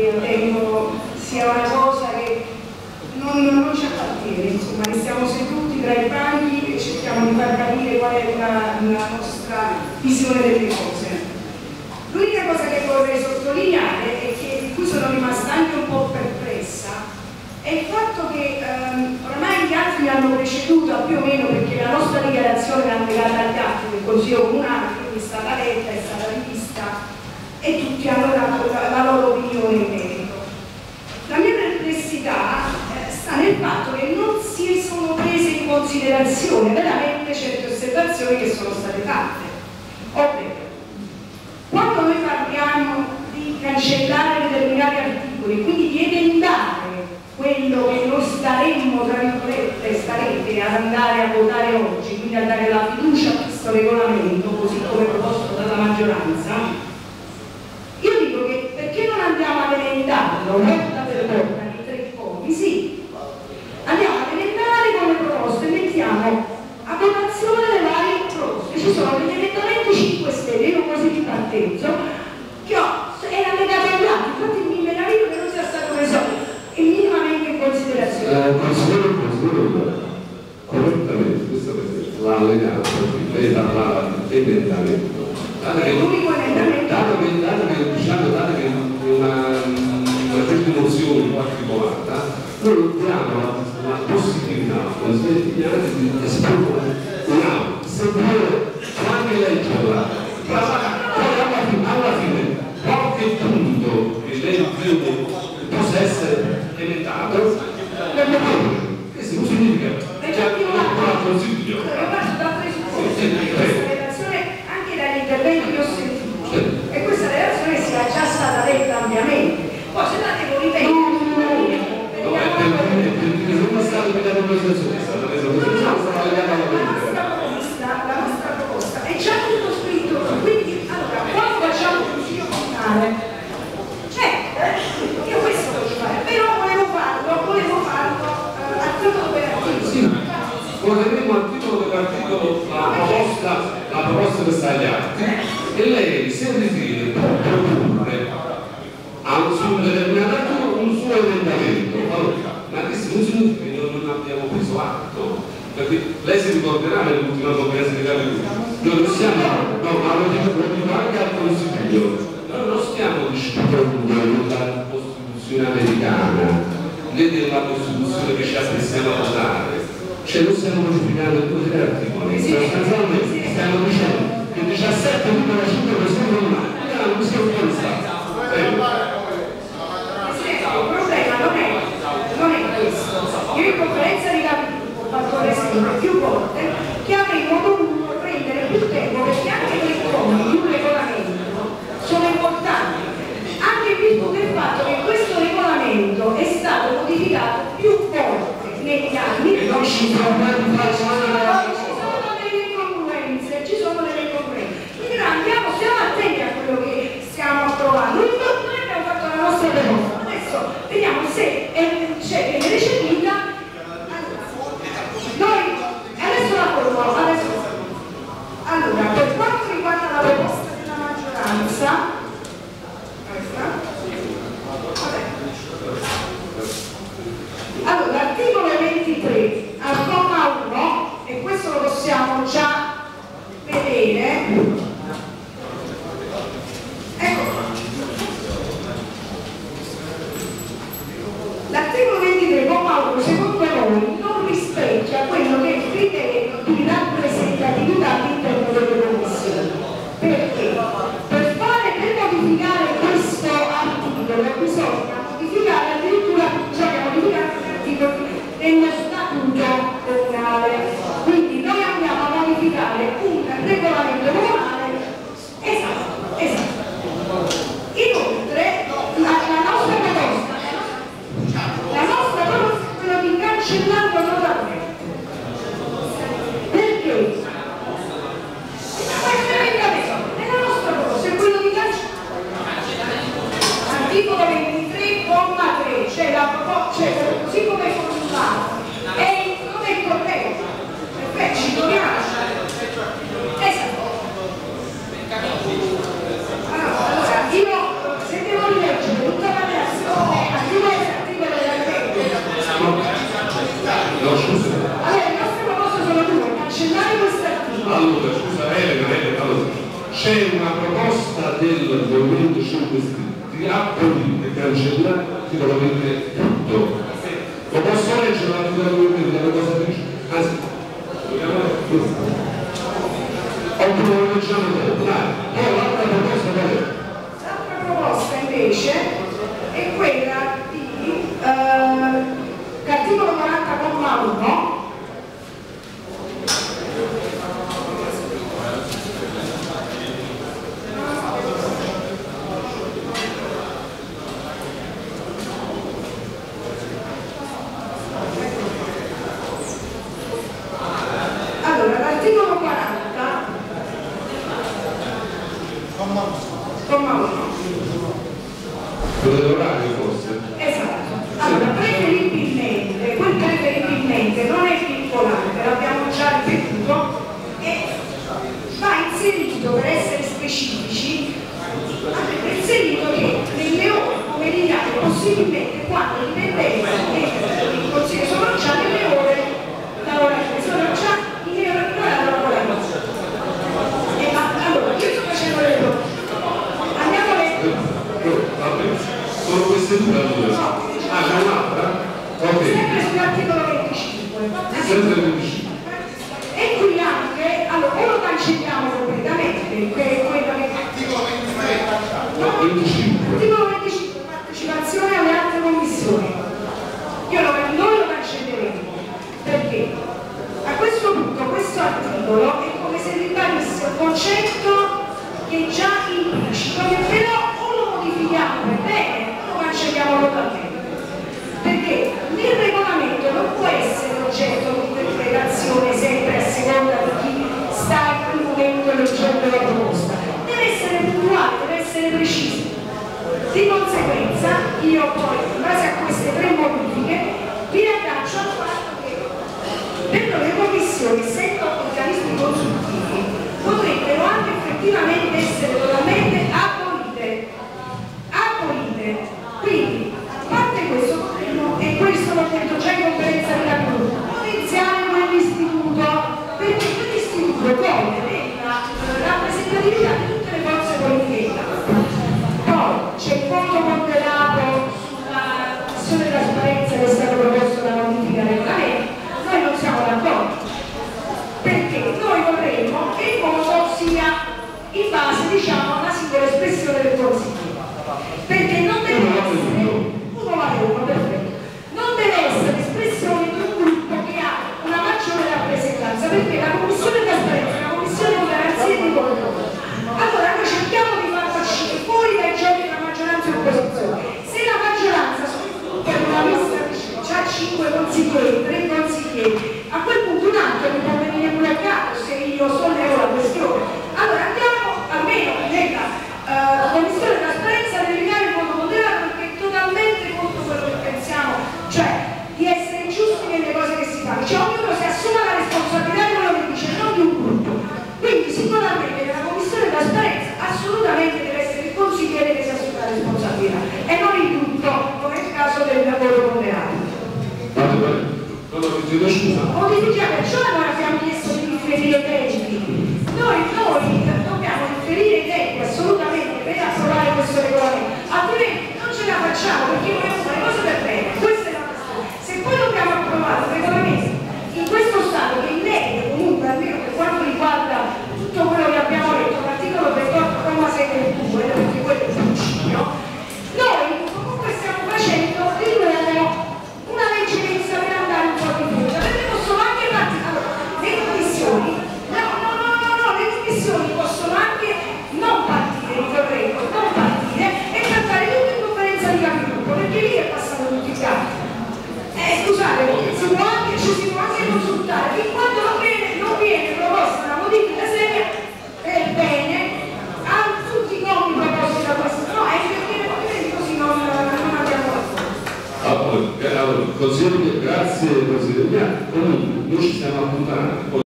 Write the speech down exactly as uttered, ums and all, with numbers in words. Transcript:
perché ritengo sia una cosa che non, non ci appartiene, insomma, restiamo seduti tra i banchi e cerchiamo di far capire qual è la, la nostra visione delle cose. L'unica cosa che vorrei sottolineare e che, di cui sono rimasta anche un po' perplessa è il fatto che ehm, oramai gli altri mi hanno preceduto più o meno, perché la nostra dichiarazione è legata agli atti del Consiglio Comunale, quindi è stata letta, è stata rivista e tutti hanno dato la, la loro opinione in merito. La mia perplessità eh, sta nel fatto che non si sono prese in considerazione veramente certe osservazioni che sono state fatte. Ovvero, quando noi parliamo di cancellare determinati articoli, quindi di emendare quello che noi staremmo, tra virgolette, starete ad andare a votare oggi, quindi a dare la fiducia a questo regolamento, così come proposto dalla maggioranza, io dico che perché non andiamo ad emendarlo volta per volta nei tre commi? Sì, andiamo ad emendare come proposte, mettiamo a votazione le varie proposte. Ci sono degli emendamenti cinque Stelle, io quasi di partenzo, che ho, era legato agli altri, infatti mi meraviglio che non sia stato preso minimamente in considerazione. Eh, considero, considero correttamente questa l'ha legato, lei parlava di emendamento. È l'unico emendamento. Dato che, dato che, diciamo, dato che una, una certa emozione particolare, noi diamo la, la possibilità al Consiglio di Piazza di esporre un'auto, se vuole anche leggerla, poi alla fine, alla fine qualche punto che lei crede possa essere emendato, per lo questo non significa che non ha consiglio. Io parto dal presupposto che questa relazione, anche dagli interventi che ho sentito, e questa relazione sia già stata detta ampiamente. Poi se la devo ripetere, no, è perché non è stato legato alla situazione, è stata resa legata alla politica. La nostra proposta è già tutto scritto, quindi allora quando facciamo il consiglio comunale, certo, io questo voglio fare, però volevo farlo, volevo farlo eh, a titolo operativo. Sì, voteremo a titolo dell'articolo la proposta, la proposta che sta agli atti, e lei se ritiene può proporre a un suo determinato articolo un suo emendamento. Allora, ma questo non significa che noi non abbiamo preso atto, perché lei si ricorderà nell'ultima conferenza di capigruppo, noi non siamo, no, ma lo dico, lo dico anche al Consiglio, noi non stiamo discutendo della Costituzione americana né della Costituzione che ci apprestiamo a votare, cioè non stiamo modificando due o tre articoli, sostanzialmente stiamo dicendo che diciassette virgola cinque per cento non ha, non possiamo pensare. Il problema non è, non è questo. Io in conferenza di capigruppo ho fatto l'esempio più volte che avremmo dovuto prendere più tempo, perché anche quei commi di un regolamento sono importanti, anche in virtù del fatto che questo regolamento è stato modificato più volte negli anni e non ci sono delle incongruenze, ci sono delle incongruenze. Quindi noi andiamo, stiamo attenti a quello che stiamo approvando. Noi abbiamo fatto la nostra proposta, adesso vediamo se viene recepita. Noi adesso la formula, adesso allora, per quanto riguarda la proposta della maggioranza, questa, vabbè. Allora, l'articolo ventitré al comma uno, e questo lo possiamo già vedere, ecco, l'articolo ventitré comma uno secondo noi non rispecchia quello che è il criterio di rappresentatività all'interno delle commissioni. Perché? Per fare, per modificare questo articolo bisogna modificare addirittura, bisogna modificare gli articoli dello statuto comunale. Quindi noi andiamo a modificare un regolamento comunale. Esatto, esatto. Inoltre la, la nostra proposta la nostra proposta è quella di cancellarlo totalmente. Perché? Nella nostra proposta è quello di cancellare articolo ventitré comma tre, cioè la proposta, cioè, così come è formulato, e non è corretto. Perfetto, ci troviamo. Esatto. Allora, io se devo rileggere tutta la relazione di abolire e cancellare l'articolo tutto. Lo posso leggere l'articolo venti della cosa che dice? Anzi, dobbiamo oppure lo leggiamo dopo, dai. Poi l'altra proposta qual è? L'altra proposta invece è quella di eh, l'articolo quaranta comma uno. Allora, l'articolo quaranta comma uno. Quello dell'orario forse? Esatto. Allora, preferibilmente, quel preferibilmente non è vincolante, l'abbiamo già ripetuto, e va inserito, per essere specifici, va inserito che nelle ore pomeridiane, possibilmente quando i dipendenti del Consiglio sono già nelle ore lavorative, sono già in ore lavorative. E ma allora, io sto facendo le cose. Andiamo a leggere. Sono queste due allora? Ah, c'è un'altra? Ok. Sempre sull'articolo venticinque. Sempre venticinque. E qui anche, allora, o lo cancelliamo completamente, che è quello che... Articolo ventitré. No, venticinque. Articolo venticinque, partecipazione alle altre commissioni. Io lo, noi lo cancelleremo. Perché? A questo punto, questo articolo è come se ribadisse un concetto che è già implicito, che però o lo modifichiamo per bene, o lo cancelliamo totalmente. Perché il regolamento non può essere oggetto di interpretazione sempre a seconda di chi sta in quel momento leggendo la proposta. Deve essere puntuale, deve essere preciso. Di conseguenza, io poi, in base a queste tre modifiche, vi raggancio al fatto che dentro le commissioni, essendo organismi consultivi, potrebbero anche effettivamente essere totalmente abolite. Abolite. Quindi, a parte questo, potremmo, e questo l'ho detto già in conferenza di lavoro, potenziare quell'istituto, perché quell'istituto pone della rappresentatività di tutte le forze politiche. Poi c'è il conto ponderato sulla questione della trasparenza che è stato proposto dalla modifica del regolamento. Noi non siamo d'accordo, perché noi vorremmo che il voto sia in base, diciamo, alla singola espressione del Consiglio. Perché non deve essere uno vale uno, perfetto. Non deve essere espressione di un gruppo che ha una maggiore rappresentanza, perché la commissione di trasparenza è una commissione di garanzia e di controllo. Allora noi cerchiamo di far uscire fuori dai giochi tra maggioranza e opposizione. Se la maggioranza per una lista c'ha cinque consiglieri, tre consiglieri, a quel punto un altro mi può venire pure a capo se io sollevo la questione. Allora andiamo almeno nella uh, commissione di trasparenza ad eliminare il voto ponderato, perché è totalmente contro quello che pensiamo, cioè di essere giusti nelle cose che si fanno. Cioè ognuno si assuma la responsabilità di quello che dice, non di un gruppo. Quindi sicuramente nella commissione di trasparenza assolutamente deve essere il consigliere che si assume la responsabilità e non il gruppo, come è il caso del lavoro ponderato. Vale, vale. No, no, ti chiedo scusa. Modifica, perciò noi abbiamo chiesto di differire i tempi. Noi, noi dobbiamo differire i tempi assolutamente per approvare questo regolamento, altrimenti non ce la facciamo perché vogliamo fare cose per bene. Questa è la questione. Se poi dobbiamo approvare un regolamento in questo stato che inedito comunque, almeno per quanto riguarda tutto quello che abbiamo detto, l'articolo ventotto comma sei del due, perché quello è il principio, noi comunque stiamo facendo di nuovo una legge che sta per andare un po' di frutta, perché possono anche partire, allora, le commissioni, no, no, no, no, no, le commissioni possono anche non partire, vi vorremmo, non partire e trattare tutto in conferenza di capigruppo, perché lì è passato tutti i campi. Eh, scusate, si può anche, ci si può anche consultare, fin quando non viene, non viene proposta una modifica seria per bene a tutti i commi proposti da questo, no, è perché così non, non abbiamo fatto. Allora, allora, consiglio, grazie Presidente. Comunque, noi ci stiamo appuntando.